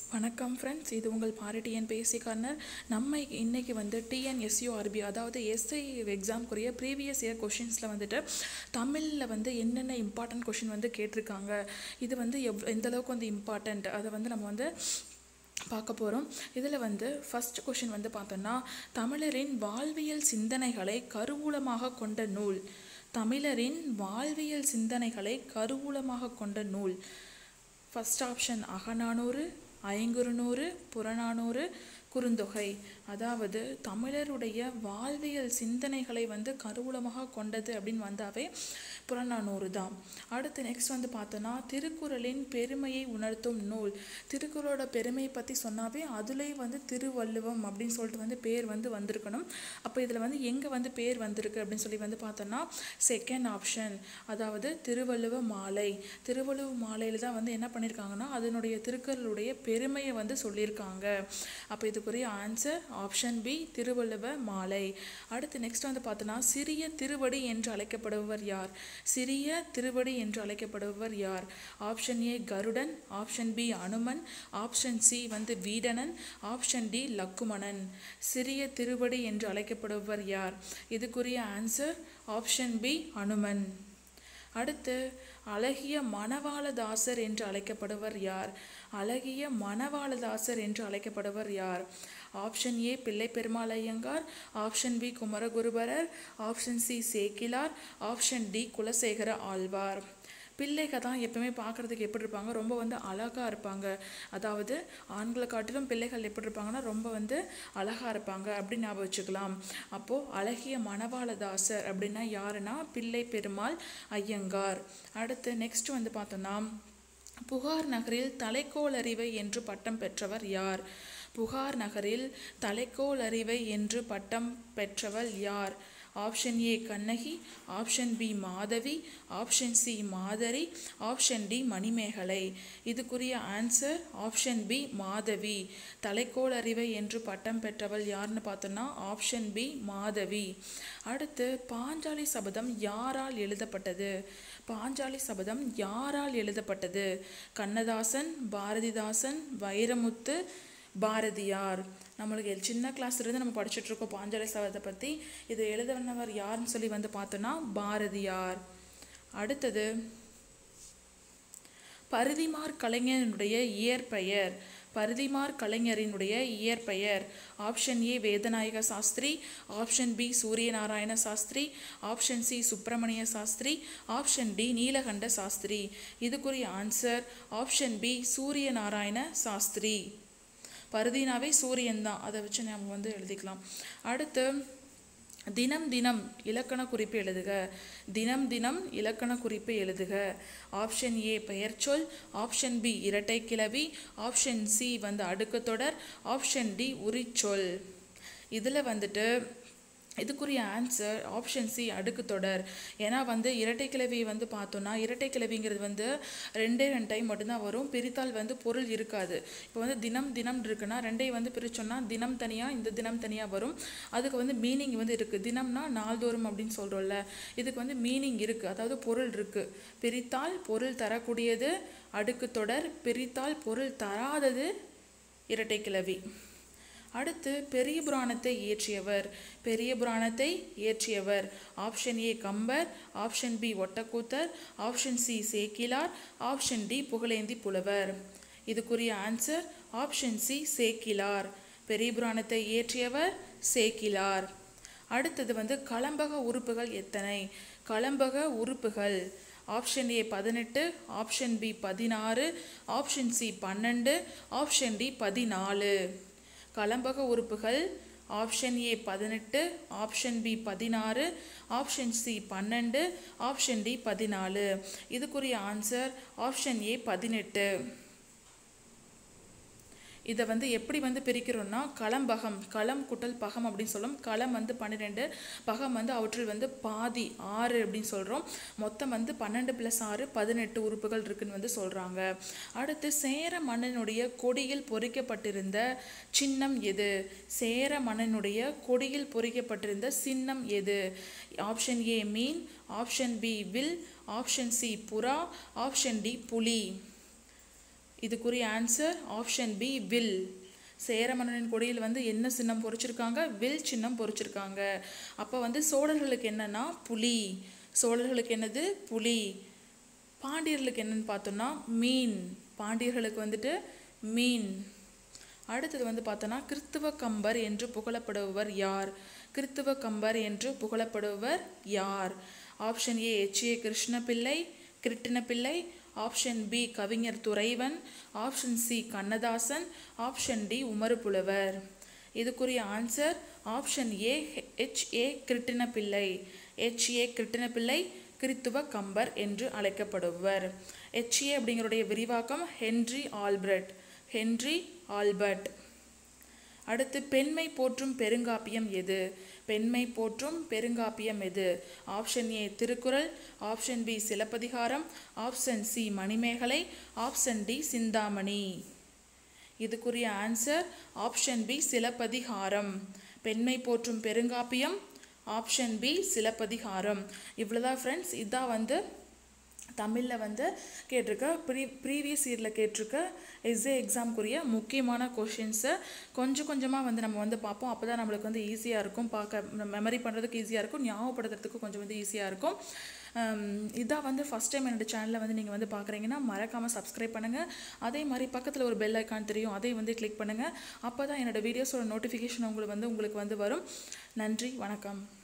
வணக்கம் ஃப்ரெண்ட்ஸ், இது உங்கள் பாரி டிஎன்பிஎஸ்சி கார்னர். நம்ம இன்றைக்கி வந்து டிஎன்எஸ்யூஆர்பி அதாவது எஸ்ஐ எக்ஸாம்க்குரிய ப்ரீவியஸ் இயர் கொஷின்ஸில் வந்துட்டு தமிழில் வந்து என்னென்ன இம்பார்ட்டன்ட் கொஷின் வந்து கேட்டிருக்காங்க, இது வந்து எந்தளவுக்கு வந்து இம்பார்ட்டண்ட், அதை வந்து நம்ம வந்து பார்க்க போகிறோம். இதில் வந்து ஃபஸ்ட் கொஷின் வந்து பார்த்தோன்னா, தமிழரின் வாழ்வியல் சிந்தனைகளை கருவூலமாக கொண்ட நூல். தமிழரின் வாழ்வியல் சிந்தனைகளை கருவூலமாக கொண்ட நூல். First option Akananuru, Ainkurunuru, Purananuru, Kurunthogai. அதாவது தமிழருடைய வாழ்வியல் சிந்தனைகளை வந்து கருவூலமாக கொண்டது அப்படின்னு வந்தாவே புறநானூறு தான். அடுத்து நெக்ஸ்ட் வந்து பார்த்தோன்னா, திருக்குறளின் பெருமையை உணர்த்தும் நூல். திருக்குறளோட பெருமையை பற்றி சொன்னாவே அதுலேயே வந்து திருவள்ளுவம் அப்படின்னு சொல்லிட்டு வந்து பேர் வந்து வந்திருக்கணும். அப்போ இதில் வந்து எங்கே வந்து பேர் வந்திருக்கு அப்படின்னு சொல்லி வந்து பார்த்தோன்னா செகண்ட் ஆப்ஷன், அதாவது திருவள்ளுவ மாலை. திருவள்ளுவ மாலையில் தான் வந்து என்ன பண்ணியிருக்காங்கன்னா அதனுடைய திருக்குறளுடைய பெருமையை வந்து சொல்லியிருக்காங்க. அப்போ இதுக்குரிய ஆன்சர் ஆப்ஷன் பி, திருவள்ளுவ மாலை. அடுத்து நெக்ஸ்ட் வந்து பார்த்தோன்னா, சிறிய திருவடி என்று அழைக்கப்படுபவர் யார்? சிறிய திருவடி என்று அழைக்கப்படுபவர் யார்? Option A Garudan, option B Hanuman, option C வந்து வீடணன், ஆப்ஷன் டி லக்குமணன். சிறிய திருவடி என்று அழைக்கப்படுபவர் யார்? இதுக்குரிய ஆன்சர் ஆப்ஷன் பி அனுமன். அடுத்து அழகிய மணவாளதாசர் என்று அழைக்கப்படுவர் யார்? அழகிய மணவாளதாசர் என்று அழைக்கப்படுவர் யார்? Option A Pillai Perumal Iyengar, option B Kumaraguruparar, option C Sekkizhar, option D Kulasekara Alvar. பிள்ளைகள் தான் எப்பவுமே பார்க்குறதுக்கு எப்படி இருப்பாங்க, ரொம்ப வந்து அழகாக இருப்பாங்க. அதாவது ஆண்களை காட்டிலும் பிள்ளைகள் எப்படி இருப்பாங்கன்னா ரொம்ப வந்து அழகாக இருப்பாங்க அப்படின்னு ஞாபகம் வச்சுக்கலாம். அப்போது அழகிய மணவாளதாசர் அப்படின்னா யாருன்னா பிள்ளை பெருமாள் ஐயங்கார். அடுத்து நெக்ஸ்ட் வந்து பார்த்தோன்னா, புகார் நகரில் தலைக்கோளறிவை என்று பட்டம் பெற்றவர் யார்? புகார் நகரில் தலைக்கோளறிவை என்று பட்டம் பெற்றவர் யார்? Option A Kannagi, option B Madhavi, option C Madhari, option D Manimegalai. இதுக்குரிய ஆன்சர் ஆப்ஷன் பி மாதவி. தலைக்கோளறிவை என்று பட்டம் பெற்றவள் யாருன்னு பார்த்தோன்னா ஆப்ஷன் பி மாதவி. அடுத்து பாஞ்சாலி சபதம் யாரால் எழுதப்பட்டது? பாஞ்சாலி சபதம் யாரால் எழுதப்பட்டது? கண்ணதாசன், பாரதிதாசன், வைரமுத்து, பாரதியார். நம்மளுக்கு சின்ன கிளாஸ் இருந்து நம்ம படிச்சுட்டு இருக்கோம் பாஞ்சாலி சபதத்தை பற்றி. இது எழுதினவர் யாருன்னு சொல்லி வந்து பார்த்தோன்னா பாரதியார். அடுத்தது பரிதிமார் கலைஞரினுடைய இயற்பெயர். பரிதிமார் கலைஞரினுடைய இயற்பெயர். Option A Vedanayaga Sastri, option B Suryanarayana Sastri, option C Subramania Sastri, option D Neelakanta Sastri. இதுக்குரிய answer option B Suryanarayana Sastri. பரிதினாவே சூரியன் தான், அதை வச்சு நம்ம வந்து எழுதிக்கலாம். அடுத்து தினம் தினம் இலக்கண குறிப்பு எழுதுக. தினம் தினம் இலக்கண குறிப்பு எழுதுக. ஆப்ஷன் ஏ பெயர்ச்சொல், ஆப்ஷன் பி இரட்டை கிளவி, ஆப்ஷன் சி வந்து அடுக்குத்தொடர், ஆப்ஷன் டி உரிச்சொல். இதில் வந்துட்டு இதுக்குரிய ஆன்சர் ஆப்ஷன் சி அடுக்குத்தொடர். ஏன்னா வந்து இரட்டை கிளவி வந்து பார்த்தோன்னா இரட்டை கிளவிங்கிறது வந்து ரெண்டே டைம் மட்டும்தான் வரும், பிரித்தால் வந்து பொருள் இருக்காது. இப்போ வந்து தினம் தினம் இருக்குன்னா ரெண்டையும் வந்து பிரிச்சோன்னா தினம் தனியாக இந்த தினம் தனியாக வரும். அதுக்கு வந்து மீனிங் வந்து இருக்குது. தினம்னா நாள்தோறும் அப்படின்னு சொல்கிறோம்ல, இதுக்கு வந்து மீனிங் இருக்குது, அதாவது பொருள் இருக்குது. பிரித்தால் பொருள் தரக்கூடியது அடுக்குத்தொடர், பிரித்தால் பொருள் தராதது இரட்டை கிளவி. அடுத்து பெரிய புராணத்தை இயற்றியவர். பெரிய புராணத்தை இயற்றியவர். Option A Kambar, option B Ottakoothar, option C Sekkizhar, option D Pugazhendi Pulavar. இதுக்குரிய ஆன்சர் ஆப்ஷன் சி சேக்கிலார். பெரிய புராணத்தை இயற்றியவர் சேக்கிலார். அடுத்தது வந்து கலம்பக உறுப்புகள் எத்தனை? கலம்பக உறுப்புகள் option A 18, option B 16, option C 12, option D 14. கலம்பக உறுப்புகள் option A 18, option B 16, option C 12, option D 14. இதுக்குரிய ஆன்சர் ஆப்ஷன் ஏ 18. இதை வந்து எப்படி வந்து பிரிக்கிறோன்னா களம்பகம், களம் குட்டல் பகம் அப்படின்னு சொல்லும். களம் வந்து 12, பகம் வந்து அவற்றில் வந்து பாதி 6 அப்படின்னு சொல்கிறோம். மொத்தம் வந்து 12 + 6 18 உறுப்புகள் இருக்குன்னு வந்து சொல்கிறாங்க. அடுத்து சேர மன்னனுடைய கொடியில் பொறிக்கப்பட்டிருந்த சின்னம் எது? சேர மன்னனுடைய கொடியில் பொறிக்கப்பட்டிருந்த சின்னம் எது? ஆப்ஷன் ஏ மீன், ஆப்ஷன் பி வில், ஆப்ஷன் சி புறா, ஆப்ஷன் டி புலி. இதுக்குரிய ஆன்சர் ஆப்ஷன் பி வில். சேர மன்னனின் கொடியில் வந்து என்ன சின்னம் பொறிச்சிருக்காங்க? வில் சின்னம் பொறிச்சிருக்காங்க. அப்போ வந்து சோழர்களுக்கு என்னன்னா புலி. சோழர்களுக்கு என்னது? புலி. பாண்டியர்களுக்கு என்னன்னு பார்த்தோம்னா மீன். பாண்டியர்களுக்கு வந்துட்டு மீன். அடுத்தது வந்து பார்த்தோன்னா கிறித்துவ கம்பர் என்று புகழப்படுபவர் யார்? கிறித்துவ கம்பர் என்று புகழப்படுபவர் யார்? ஆப்ஷன் ஏ எச்.ஏ. கிருஷ்ணபிள்ளை, கிருட்டிணப்பிள்ளை. ஆப்ஷன் பி கவிஞர் துரைவன். Option C Kannadasan. Option D Umaru Pulavar. இதுக்குரிய answer option A எச்.ஏ. Krishnapillai. எச்.ஏ. Krishnapillai கிறித்துவ கம்பர் என்று அழைக்கப்படுவர். எச்.ஏ. அப்படிங்கிறடைய விரிவாக்கம் ஹென்றி ஆல்பர்ட். Henry Albert. அடுத்து பெண்மை போற்றும் பெருங்காப்பியம் எது? பெண்மை போற்றும் பெருங்காப்பியம் எது? Option A Thirukkural. Option B Silappathikaram. Option C Manimegalai. Option D Chintamani. இதுக்குரிய ஆன்சர் ஆப்ஷன் பி சிலப்பதிகாரம். பெண்மை போற்றும் பெருங்காப்பியம் ஆப்ஷன் பி சிலப்பதிகாரம். இவ்வளோதான் ஃப்ரெண்ட்ஸ். இதான் வந்து தமிழில் வந்து கேட்டிருக்க ப்ரீவியஸ் இயரில் கேட்டிருக்க எஸ்ஏ எக்ஸாம்க்குரிய முக்கியமான கொஷின்ஸை கொஞ்சம் கொஞ்சமாக வந்து நம்ம வந்து பார்ப்போம். அப்போ தான் நம்மளுக்கு வந்து ஈஸியாக இருக்கும், பார்க்க மெமரி பண்ணுறதுக்கு ஈஸியாக இருக்கும், ஞாபகப்படுத்துறதுக்கு கொஞ்சம் வந்து ஈஸியாக இருக்கும். இதான் வந்து ஃபஸ்ட் டைம் என்னோடய சேனலை வந்து நீங்கள் வந்து பார்க்குறீங்கன்னா மறக்காமல் சப்ஸ்கிரைப் பண்ணுங்கள். அதே மாதிரி பக்கத்தில் ஒரு பெல் ஐக்கான் தெரியும், அதை வந்து கிளிக் பண்ணுங்கள். அப்போ தான் என்னோடய வீடியோஸோட நோட்டிஃபிகேஷன் உங்களுக்கு வந்து வரும். நன்றி, வணக்கம்.